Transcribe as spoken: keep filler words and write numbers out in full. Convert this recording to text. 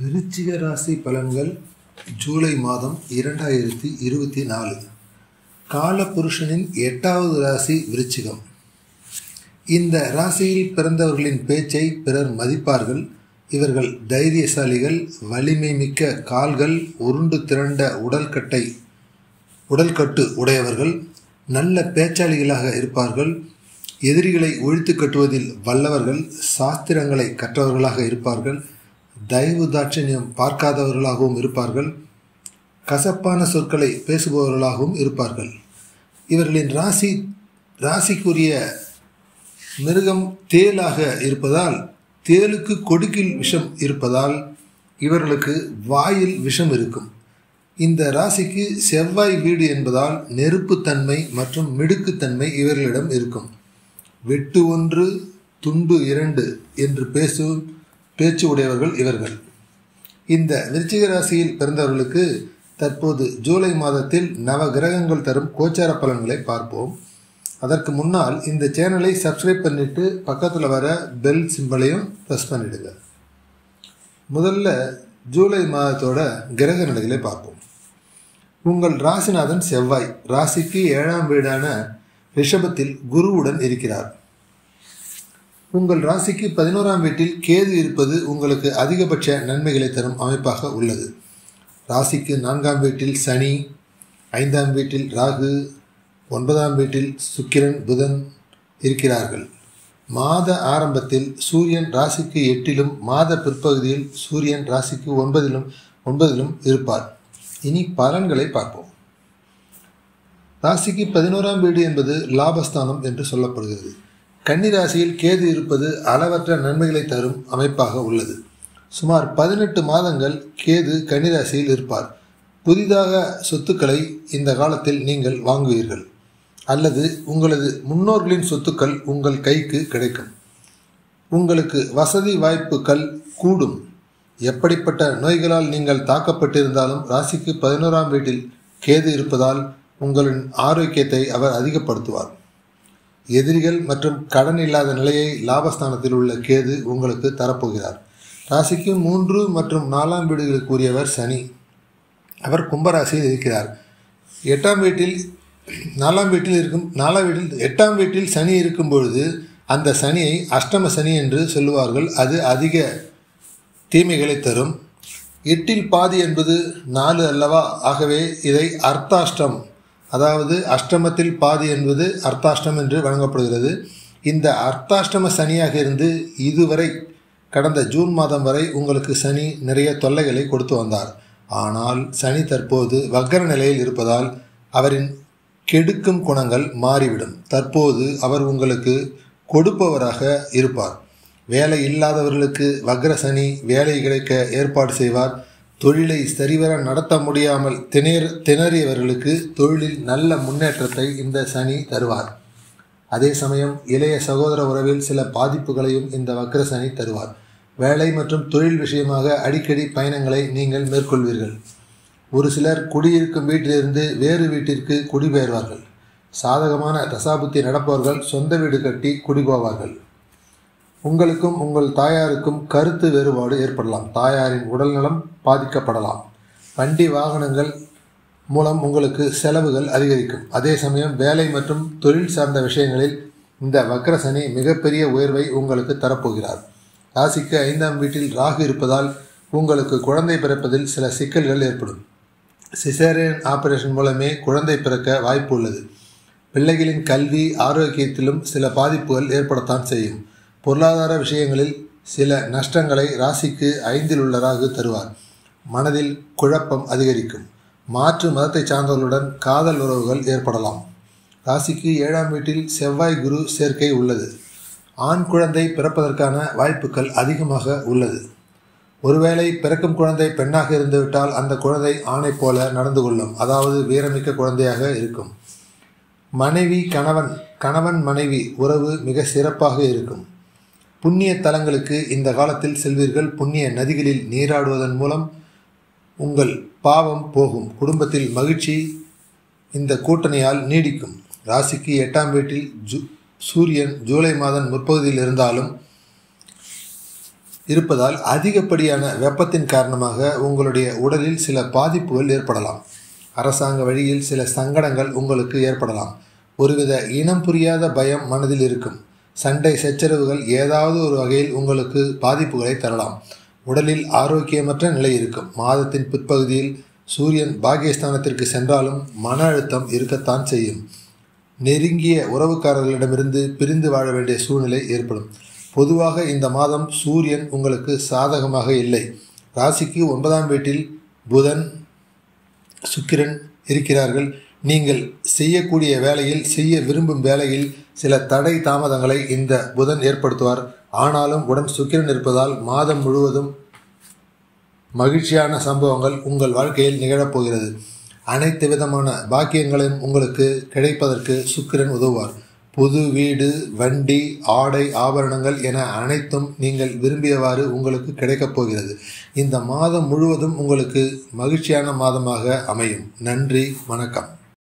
விருச்சிக ராசி பலன்கள் ஜூலை மாதம் இரண்டாயிரத்தி இருபத்தி நாலு. காலபுருஷனின் எட்டாவது ராசி விருச்சிகம். இந்த ராசியில் பிறந்தவர்களின் பேச்சை பிறர் மதிப்பார்கள். இவர்கள் தைரியசாலிகள், வலிமை மிக்க கால்கள், உருண்டு திரண்ட உடல்கட்டை உடல்கட்டு உடையவர்கள், நல்ல பேச்சாளிகளாக இருப்பார்கள். எதிரிகளை ஒழித்து கட்டுவதில் வல்லவர்கள், சாஸ்திரங்களை கற்றவர்களாக இருப்பார்கள். தயவு தாட்சண்யம் பார்க்காதவர்களாகவும் இருப்பார்கள். கசப்பான சொற்களை பேசுபவர்களாகவும் இருப்பார்கள். இவர்களின் ராசி ராசிக்குரிய மிருகம் தேலாக இருப்பதால், தேலுக்கு கொடுக்கில் விஷம் இருப்பதால் இவர்களுக்கு வாயில் விஷம் இருக்கும். இந்த ராசிக்கு செவ்வாய் வீடு என்பதால் நெருப்புத்தன்மை மற்றும் மிடுக்குத்தன்மை இவர்களிடம் இருக்கும். வெட்டு ஒன்று துண்டு இரண்டு என்று பேசும் பேச்சு உடையவர்கள் இவர்கள். இந்த விருச்சிக ராசியில் பிறந்தவர்களுக்கு தற்போது ஜூலை மாதத்தில் நவ கிரகங்கள் தரும் கோச்சார பலன்களை பார்ப்போம். அதற்கு முன்னால் இந்த சேனலை சப்ஸ்கிரைப் பண்ணிட்டு பக்கத்தில் வர பெல் சிம்பலையும் ப்ரெஸ் பண்ணிடுங்க. முதல்ல ஜூலை மாதத்தோட கிரக நிலைகளை பார்ப்போம். உங்கள் ராசிநாதன் செவ்வாய் ராசிக்கு ஏழாம் வீடான ரிஷபத்தில் குருவுடன் இருக்கிறார். உங்கள் ராசிக்கு பதினோராம் வீட்டில் கேது இருப்பது உங்களுக்கு அதிகபட்ச நன்மைகளை தரும் அமைப்பாக உள்ளது. ராசிக்கு நான்காம் வீட்டில் சனி, ஐந்தாம் வீட்டில் ராகு, ஒன்பதாம் வீட்டில் சுக்கிரன், புதன் இருக்கிறார்கள். மாத ஆரம்பத்தில் சூரியன் ராசிக்கு எட்டிலும், மாத பிற்பகுதியில் சூரியன் ராசிக்கு ஒன்பதிலும் ஒன்பதிலும் இருப்பார். இனி பலன்களை பார்ப்போம். ராசிக்கு பதினோராம் வீடு என்பது லாபஸ்தானம் என்று சொல்லப்படுகிறது. கன்னி ராசியில் கேது இருப்பது அளவற்ற நன்மைகளை தரும் அமைப்பாக உள்ளது. சுமார் பதினெட்டு மாதங்கள் கேது கன்னி ராசியில் இருப்பார். புதிதாக சொத்துக்களை இந்த காலத்தில் நீங்கள் வாங்குவீர்கள், அல்லது உங்களது முன்னோர்களின் சொத்துக்கள் உங்கள் கைக்கு கிடைக்கும். உங்களுக்கு வசதி வாய்ப்புகள் கூடும். எப்படிப்பட்ட நோய்களால் நீங்கள் தாக்கப்பட்டிருந்தாலும் ராசிக்கு பதினோராம் வீட்டில் கேது இருப்பதால் உங்களின் ஆரோக்கியத்தை அவர் அதிகப்படுத்துவார். எதிரிகள் மற்றும் கடன் இல்லாத நிலையை லாபஸ்தானத்தில் உள்ள கேது உங்களுக்கு தரப்போகிறார். ராசிக்கு மூன்று மற்றும் நாலாம் வீடுகளுக்கு உரியவர் சனி. அவர் கும்பராசியில் இருக்கிறார். எட்டாம் வீட்டில் நாலாம் வீட்டில் இருக்கும் நாலாம் வீட்டில் எட்டாம் வீட்டில் சனி இருக்கும் பொழுது அந்த சனியை அஷ்டம சனி என்று சொல்லுவார்கள். அது அதிக தீமைகளை தரும். எட்டில் பாதி என்பது நாலு அல்லவா? ஆகவே இதை அர்த்தாஷ்டம், அதாவது அஷ்டமத்தில் பாதி என்பது அர்த்தாஷ்டம் என்று வழங்கப்படுகிறது. இந்த அர்த்தாஷ்டம சனியாக இருந்து இதுவரை கடந்த ஜூன் மாதம் வரை உங்களுக்கு சனி நிறைய தொல்லைகளை கொடுத்து வந்தார். ஆனால் சனி தற்போது வக்கர நிலையில் இருப்பதால் அவரின் கெடுக்கும் குணங்கள் மாறிவிடும். தற்போது அவர் உங்களுக்கு கொடுப்பவராக இருப்பார். வேலை இல்லாதவர்களுக்கு வக்ர சனி வேலை கிடைக்க ஏற்பாடு செய்வார். தொழிலை சரிவர நடத்த முடியாமல் திணற திணறியவர்களுக்கு தொழிலில் நல்ல முன்னேற்றத்தை இந்த சனி தருவார். அதே சமயம் இளைய சகோதர உறவில் சில பாதிப்புகளையும் இந்த வக்ர சனி தருவார். வேலை மற்றும் தொழில் விஷயமாக அடிக்கடி பயணங்களை நீங்கள் மேற்கொள்வீர்கள். ஒரு சிலர் குடியிருக்கும் வீட்டிலிருந்து வேறு வீட்டிற்கு குடிபெயர்வார்கள். சாதகமான தசாபுத்தி நடப்பவர்கள் சொந்த வீடு கட்டி குடிபோவார்கள். உங்களுக்கும் உங்கள் தாயாருக்கும் கருத்து வேறுபாடு ஏற்படலாம். தாயாரின் உடல்நலம் பாதிக்கப்படலாம். வண்டி வாகனங்கள் மூலம் உங்களுக்கு செலவுகள் அதிகரிக்கும். அதே சமயம் வேலை மற்றும் தொழில் சார்ந்த விஷயங்களில் இந்த வக்ர சனி மிகப்பெரிய உயர்வை உங்களுக்கு தரப்போகிறார். ராசிக்கு ஐந்தாம் வீட்டில் ராகு இருப்பதால் உங்களுக்கு குழந்தை பிறப்பதில் சில சிக்கல்கள் ஏற்படும். சிசேரியன் ஆபரேஷன் மூலமே குழந்தை பிறக்க வாய்ப்பு உள்ளது. பிள்ளைகளின் கல்வி ஆரோக்கியத்திலும் சில பாதிப்புகள் ஏற்படத்தான் செய்யும். பொருளாதார விஷயங்களில் சில நஷ்டங்களை ராசிக்கு ஐந்தில் உள்ள ராகு தருவார். மனதில் குழப்பம் அதிகரிக்கும். மாற்று மதத்தை சார்ந்தவர்களுடன் காதல் உறவுகள் ஏற்படலாம். ராசிக்கு ஏழாம் வீட்டில் செவ்வாய் குரு சேர்க்கை உள்ளது. ஆண் குழந்தை பிறப்பதற்கான வாய்ப்புகள் அதிகமாக உள்ளது. ஒருவேளை பிறக்கும் குழந்தை பெண்ணாக இருந்துவிட்டால் அந்த குழந்தை ஆணை போல நடந்து கொள்ளும், அதாவது வீரமிக்க குழந்தையாக இருக்கும். மனைவி கணவன் கணவன் மனைவி உறவு மிக சிறப்பாக இருக்கும். புண்ணிய தலங்களுக்கு இந்த காலத்தில் செல்வீர்கள். புண்ணிய நதிகளில் நீராடுவதன் மூலம் உங்கள் பாவம் போகும். குடும்பத்தில் மகிழ்ச்சி இந்த கூட்டணியால் நீடிக்கும். ராசிக்கு எட்டாம் வீட்டில் ஜூ சூரியன் ஜூலை மாதம் முற்பகுதியில் இருந்தாலும் இருப்பதால் அதிகப்படியான வெப்பத்தின் காரணமாக உங்களுடைய உடலில் சில பாதிப்புகள் ஏற்படலாம். அரசாங்க வழியில் சில சங்கடங்கள் உங்களுக்கு ஏற்படலாம். ஒருவித இனம் புரியாத பயம் மனதில் இருக்கும். சண்டை சச்சரவுகள் ஏதாவது ஒரு வகையில் உங்களுக்கு பாதிப்புகளை தரலாம். உடலில் ஆரோக்கியமற்ற நிலை இருக்கும். மாதத்தின் பிற்பகுதியில் சூரியன் பாகியஸ்தானத்திற்கு சென்றாலும் மன அழுத்தம் இருக்கத்தான் செய்யும். நெருங்கிய உறவுக்காரர்களிடமிருந்து பிரிந்து வாழ வேண்டிய சூழ்நிலை ஏற்படும். பொதுவாக இந்த மாதம் சூரியன் உங்களுக்கு சாதகமாக இல்லை. ராசிக்கு ஒன்பதாம் வீட்டில் புதன், சுக்கிரன் இருக்கிறார்கள். நீங்கள் செய்யக்கூடிய வேலையில், செய்ய விரும்பும் வேலையில் சில தடை தாமதங்களை இந்த புதன் ஏற்படுத்துவார். ஆனாலும் உடன் சுக்கிரன் இருப்பதால் மாதம் முழுவதும் மகிழ்ச்சியான சம்பவங்கள் உங்கள் வாழ்க்கையில் நிகழப்போகிறது. அனைத்து விதமான பாக்கியங்களும் உங்களுக்கு கிடைப்பதற்கு சுக்கிரன் உதவுவார். புது வீடு, வண்டி, ஆடை, ஆபரணங்கள் என அனைத்தும் நீங்கள் விரும்பியவாறு உங்களுக்கு கிடைக்கப் போகிறது. இந்த மாதம் முழுவதும் உங்களுக்கு மகிழ்ச்சியான மாதமாக அமையும். நன்றி, வணக்கம்.